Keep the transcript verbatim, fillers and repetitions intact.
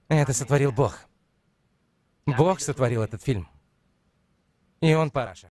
Это сотворил Бог. Бог сотворил этот фильм. И он параша.